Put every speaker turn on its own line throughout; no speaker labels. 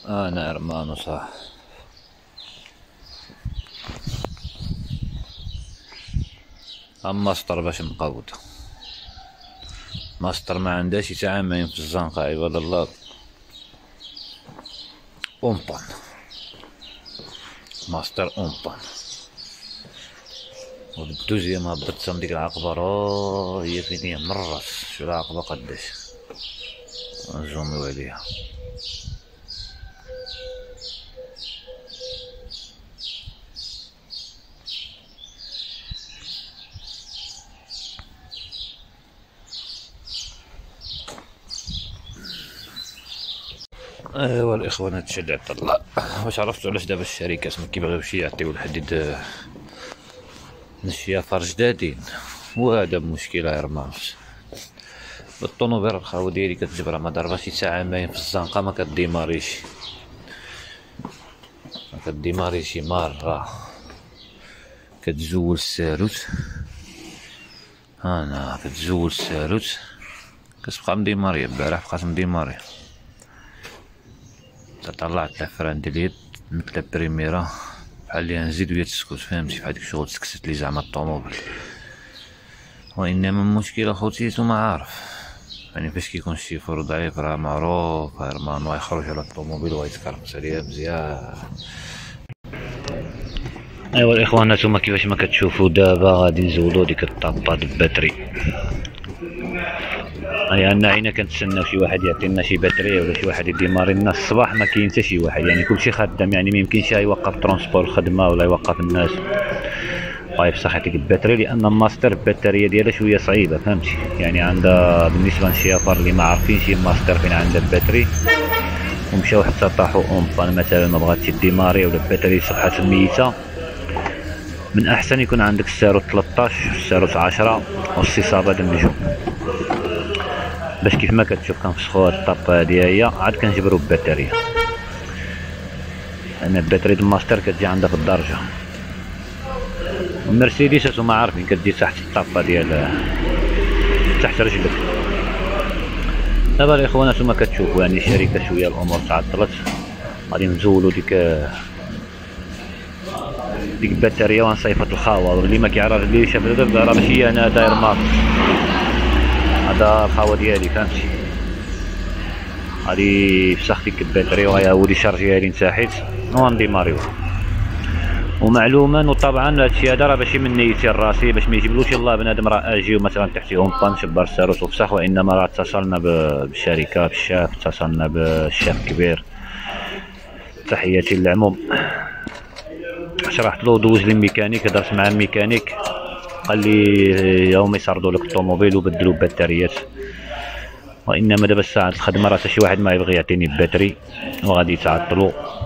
انا ارمانو صح. اما ماستر باش مقود، ماستر ما عندهاش يتعامل في الزنقة عباد الله. أومبان ماستر أومبان. والدوزيام هبطت من ديك العقبة هي فين هي من الراس. شو العقبة قداش نزوميو عليها. ايوا الاخوان هادشي اللي عطا الله. واش عرفتوا علاش دابا الشركات ما كيبغيوش يعطيو الحديد الشيافر جدادين؟ وهذا مشكلة يا رماش. الطونوبيل الخاوة ديالي كتجبرها ما ضرباش حتى عامين في الزنقة، ما كديماريشي مرة. كتزول الساروت هانا، كتزول الساروت كتبقى مديمارية. البارح بقات مديمارية. طلعت الفران ديال اليد مثل البريميرا بحال اللي نزيد وهي تسكت، فهمتي؟ بحال ديك الشغل تسكتت لي زعما الطوموبيل. وانما المشكلة خوتي نتوما عارف يعني فاش كيكون الشيفور ضعيف راه معروف هرمان يخرج على الطوموبيل ويتكرمس عليها مزيان. ايوا الاخوان نتوما كيفاش ما كتشوفوا دابا غادي نزولو ديك الطابات باتري. هيا عندنا عينا كنتسناو شي واحد يعطينا شي باتري ولا شي واحد يديماري لنا الصباح. ما كاين حتى شي واحد، يعني كلشي خدام، يعني ميمكنش يوقف ترونسبور الخدمه ولا يوقف الناس ويفسخ يعطيك الباتري، لان ماستر البطاريه ديالها شويه صعيبه، فهمتي؟ يعني عندها بالنسبه للشيافر اللي ما عارفينش ماستر فين عندها الباتري ومشاو حتى طاحوا اونبان مثلا ما بغاتش ديماري ولا الباتري صبحات ميته، من احسن يكون عندك الساروت 13 الساروت 10 والصيصابه النجوم باش كيف ما كتشوف كنفسخو هاد الطابه هادي هي عاد كنجبرو بباتريه. لان الباتري الماستر كتجي عندها في الدرجه. المرسيدس هانتوما عارفين كتجي تحت الطابه ديال تحت رجلك. دابا الاخوان هانتوما كتشوفوا يعني الشركه شويه الامور تعطلت، غادي نزولو ديك الباتريه ونصيفط الخاوه. واللي ما كيعرف اللي شاف دابا راه ماشي انا داير مارك، هذا الخاوه ديالي فهمتي. غادي فسخ ديك الباتري وغيعاود يشارجيها لي نتاحيت ونديماريو. ومعلوما وطبعا هادشي هذا راه ماشي من نيتي الراسي باش ما يجيبلوش الله بنادم راه اجي مثلا تحتيهم بان شبر الساروت وفسخ، وانما راه اتصلنا بالشركه بالشاف، اتصلنا بالشاف الكبير، تحياتي للعموم. شرحت له دوز لي الميكانيك، هضرت مع الميكانيك قال لي هما يسردوا لك الطوموبيل وبدلوا البطاريات. وانما دابا الساعه الخدمه راه شي واحد ما يبغي يعطيني الباتري وغادي يتعطلوا،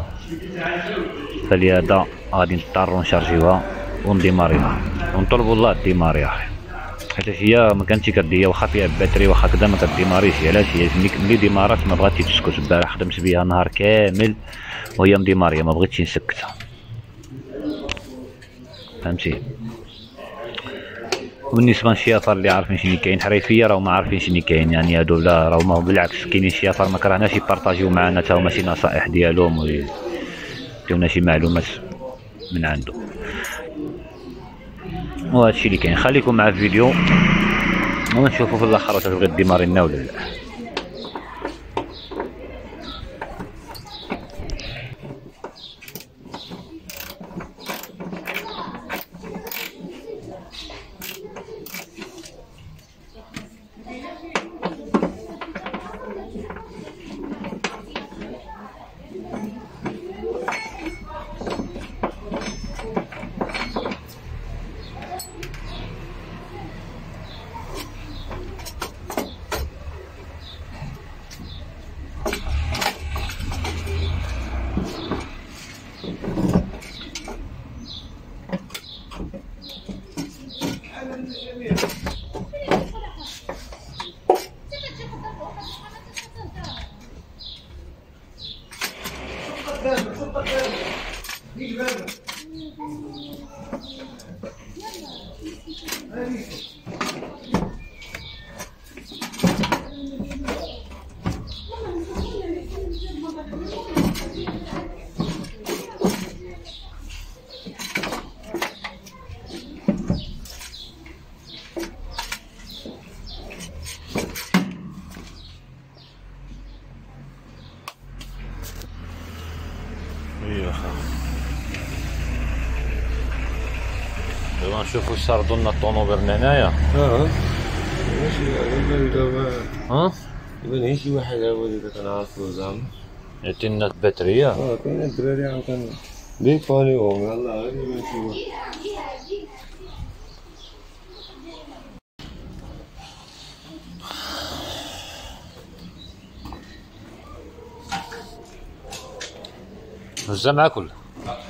فلهذا غادي نضطروا نشارجيوها ونديماريوها ونطلبوا الله الديماري يا اخي، حيت هي ما كانتش كدير واخا فيها الباتري واخا كدا ما كديماريش. علاش؟ هي ملي ديمارات ما بغاتش تسكت. البارح خدمت بها نهار كامل وهي مديماريه ما بغيتش نسكتها، فهمتي؟ وبالنسبه للشيافر اللي عارفين شنو كاين حريفيه راهم ما عارفين شنو كاين، يعني هادو لا راهم بالعكس كاينين شيافر ما كرهناش يبارطاجيو معنا تا هما شي نصائح ديالهم ويعطيونا شي معلومات من عنده. وهادشي اللي كاين. خليكم مع الفيديو ونشوفوا في الاخر واش تبغي ديماري لنا ولا لا. دابا نشوفو سردو لنا الطونوبيل من هنايا.
يبان هي شي واحد هو اللي كنعرفو زعما.
عطينا الباترية.
كاين الدراري عاوتاني ليفونيهم يلاه غير يبان شي واحد.
هزها معاك ولا؟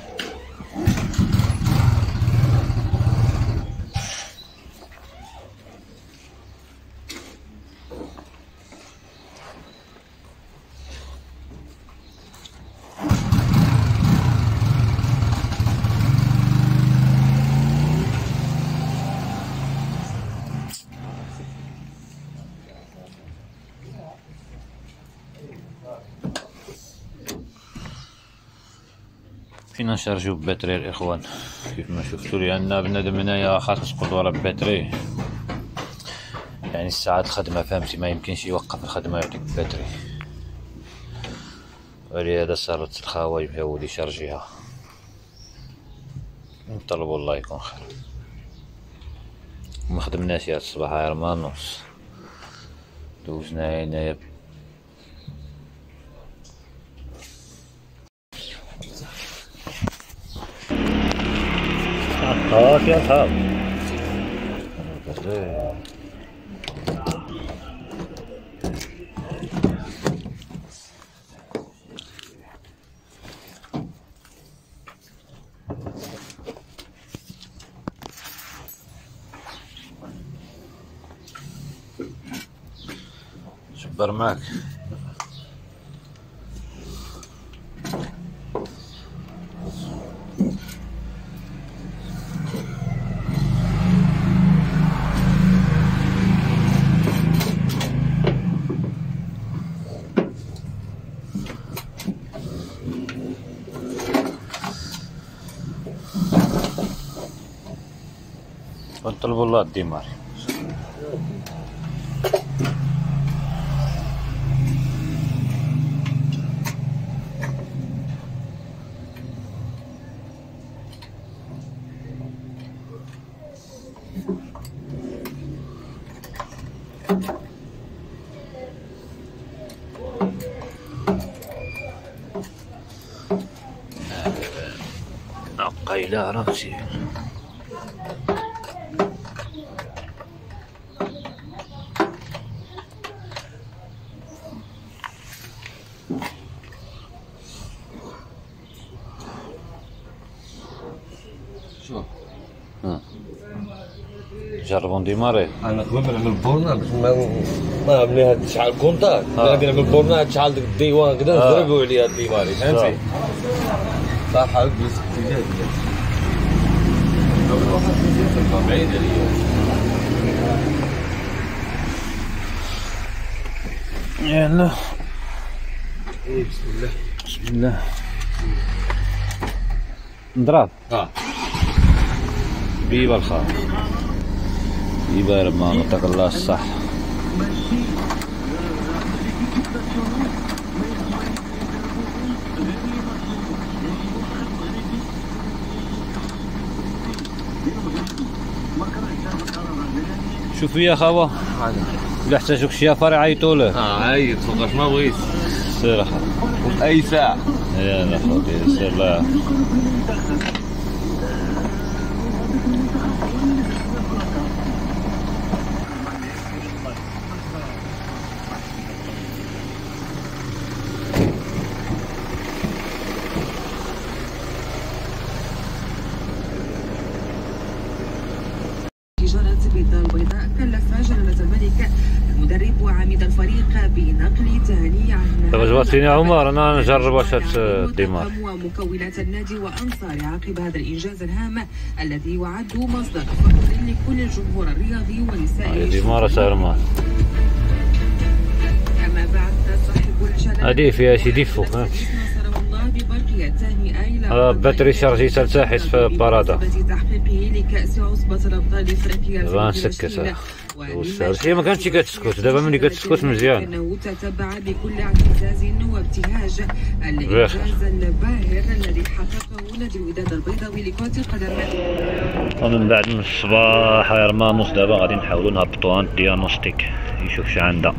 فينا نشارجيو بباتري الاخوان كيف ما شفتوا لي عندنا بنادم هنايا خاص تسقط ورا باتري، يعني الساعات الخدمه فهمتي ما يمكنش يوقف الخدمه يعطيك باتري، ولهذا صارت الخاوي هو اللي شارجيها. نطلبوا الله يكون خير. ما خدمناش هاد الصباح غير ما نص دوزنا هنايا يا صاحب. شبر معك. نطلبوا الله الديمار. قيلة عرفتي.
شوف
جربوا نديماري.
انا قبل ما نعمل بورنا باش ما نبني هاد شحال كونتاك غادي نعمل بورنا هاد شحال ديك الديوان كدا نضربوا عليها الديماري فهمتي صح هاك بس اتجاه بعيد عليا.
يلا
بسم الله
بسم الله نضرب. بيبا الخير بيبا ربما نعطيك الله الصح. شوف يا خاوة إلا احتاجوك شي افار يعيطوا له.
عيط فوقاش ما بغيت
سير اخا
وفي اي ساعة.
يلا خوتي سير. لا
البيضاء كلف جلالة الملك المدرب وعميد الفريق بنقل تهنئة عن
توجهتني عمر انا نجرب واش الديمار
ومكونات النادي وانصار عقب هذا الانجاز الهام الذي يعد مصدر فخر لكل الجمهور الرياضي ونساء
ديمار سالمان.
اما بعد صاحب الجلاله
هذه فيها شي ديفو باتري شارجي تلتاحس في بارادا.
تحقيقه لكأس عصبة الأبطال الأفريقية
غنسكتها هي ما كانتش كتسكت، دابا ملي كتسكت مزيان.
انه تتبع بكل اعتزاز وابتهاج الانجاز الباهر الذي حققه نادي الوداد البيضاوي لكرة القدم.
ومن بعد من الصباح هرمانوس دابا غادي نحاولوا نهبطوا عند ديانوستيك يشوف شي عندها.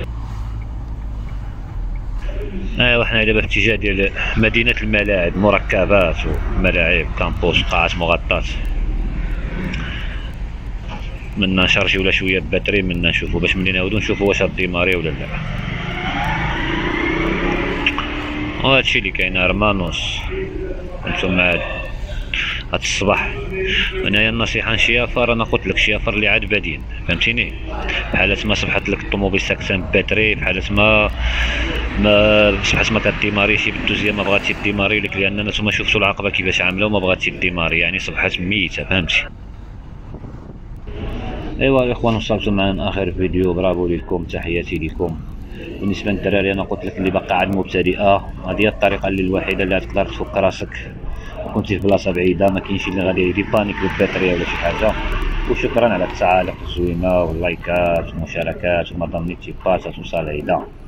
ايوا حنا دابا في اتجاه ديال مدينة الملاعب، مركبات وملاعب كامبوس قاعات مغطاة. منا نشارجيو ولا شويه باتري، منا نشوفو باش ملي نعاودو نشوفو واش ديماري ولا لا. وهادشي اللي كاين هرمانوس. نتوما هاد الصباح انايا النصيحه نشيافر، انا قلت لك شيافر اللي عاد بادين، فهمتيني؟ بحال ما صبحت لك الطوموبيل ساكسان باتري، بحال ما صبحت ما كديماريش بالدوزيام، ما بغاتش ديماري لك، لان نتوما شفتوا العقبه كيفاش عامله وما بغاتش ديماري، يعني صبحت ميته، فهمتي؟ ايوا الاخوان وصلتوا معنا اخر فيديو، برافو لكم، تحياتي لكم. بالنسبه للدراري انا قلت لك اللي باقا عاد مبتدئه، هذه هي الطريقه اللي الوحيده اللي تقدر تفك راسك كنتي في بلاصه بعيده، ما كاينش اللي غادي يبانيك بالباتريه ولا شي حاجه. وشكرا على التعاليق الزوينه واللايكات والمشاركات وما ضمنيتي باسات وصالحه.